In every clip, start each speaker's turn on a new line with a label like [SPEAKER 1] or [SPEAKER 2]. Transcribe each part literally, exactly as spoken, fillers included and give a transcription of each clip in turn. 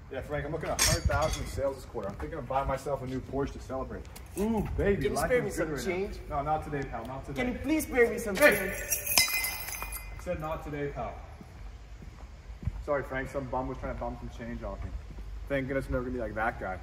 [SPEAKER 1] Yeah, Frank, I'm looking at one hundred thousand in sales this quarter. I'm thinking of buying myself a new Porsche to celebrate. Ooh, baby.
[SPEAKER 2] Can you spare me some
[SPEAKER 1] right
[SPEAKER 2] change?
[SPEAKER 1] Now. No, not today, pal. Not today.
[SPEAKER 2] Can you please spare me some
[SPEAKER 1] hey.
[SPEAKER 2] change?
[SPEAKER 1] I said not today, pal. Sorry, Frank. Some bum was trying to bum some change off me. Thank goodness I'm never going to be like that guy.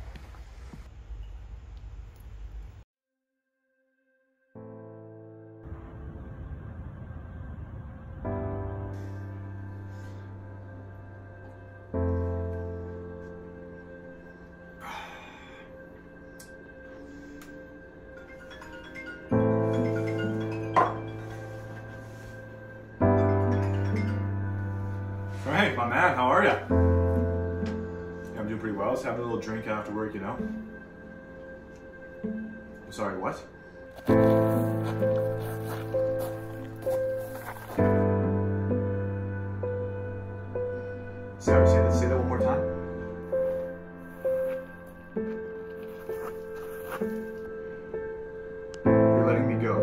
[SPEAKER 1] Frank, my man, how are ya? Yeah, I'm doing pretty well. Just having a little drink after work, you know? I'm sorry, what? Sorry, say that, say that one more time. You're letting me go.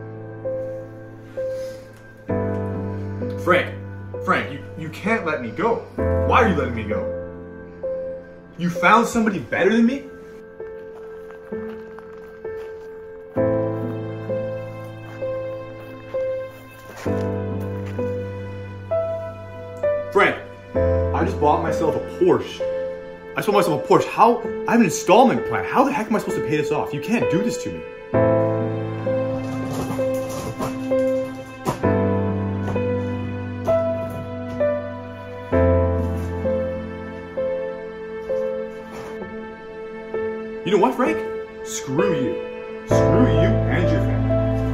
[SPEAKER 1] Frank, Frank, you, you can't let me go. Why are you letting me go? You found somebody better than me? Frank, I just bought myself a Porsche. I just bought myself a Porsche. How? I have an installment plan. How the heck am I supposed to pay this off? You can't do this to me. You know what, Frank? Screw you. Screw you and your family.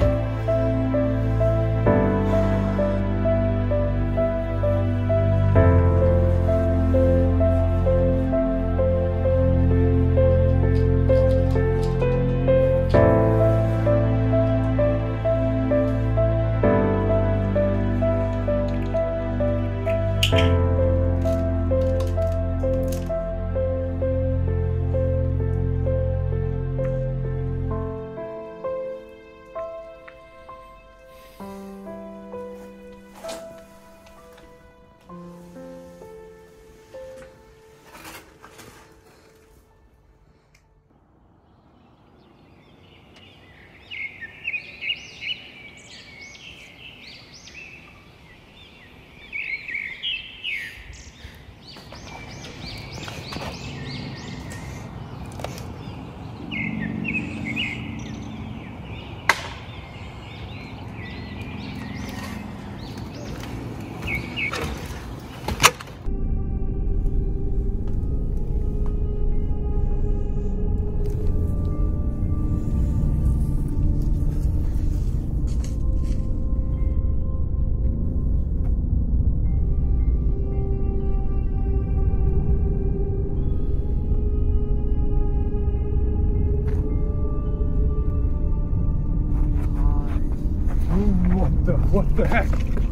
[SPEAKER 1] What the, what the heck?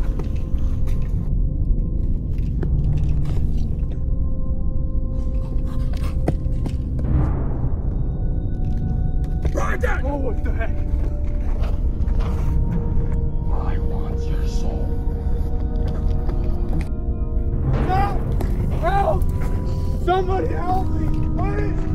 [SPEAKER 1] Brandon! Oh, what the heck? I want your soul. No! Help! Somebody help me, please!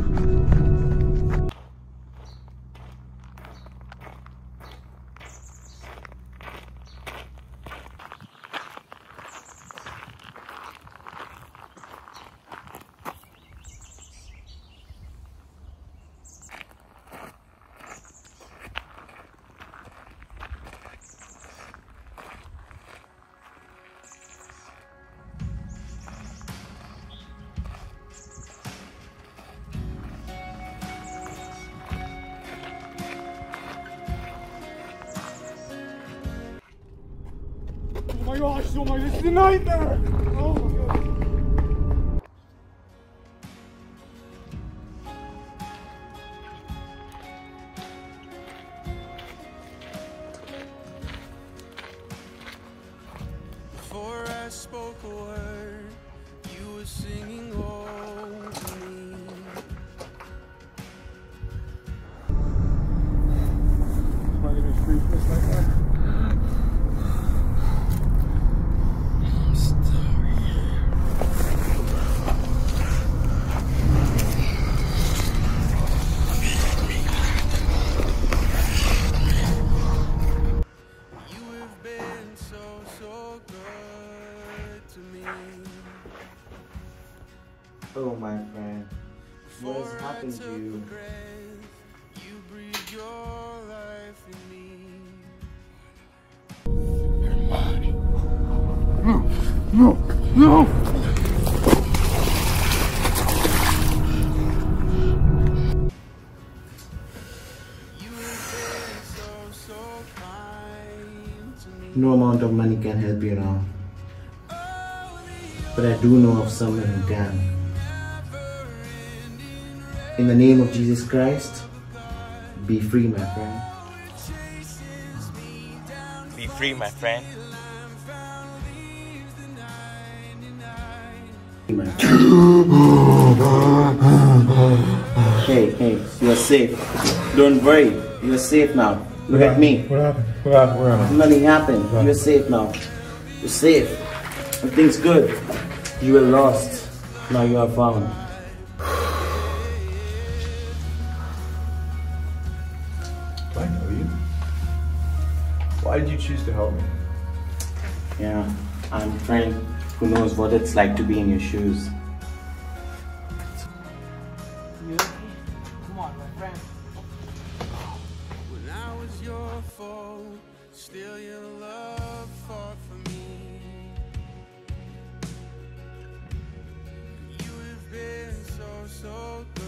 [SPEAKER 1] Oh my gosh, oh my, this is a nightmare! Oh my god.
[SPEAKER 3] Before I spoke a word, you were singing over me.
[SPEAKER 1] Am I gonna freak this like that?
[SPEAKER 2] took you.
[SPEAKER 3] a breath, you breathed your life in me.
[SPEAKER 1] No, no.
[SPEAKER 3] You have been so, so kind to me.
[SPEAKER 2] No amount of money can help you now. But I do know of someone who can. In the name of Jesus Christ, be free, my friend.
[SPEAKER 4] Be free, my friend.
[SPEAKER 2] Hey, hey, you're safe. Don't worry, you're safe now. Look at me.
[SPEAKER 1] What happened? What happened? Where am I?
[SPEAKER 2] Nothing happened. You're safe now. You're safe. Everything's good. You were lost. Now you are found.
[SPEAKER 1] Do I know you? Why did you choose to help me?
[SPEAKER 2] Yeah, I'm a friend who knows what it's like to be in your shoes.
[SPEAKER 5] Come on, my friend.
[SPEAKER 3] When I was your foe, still your love fought for me. You have been so, so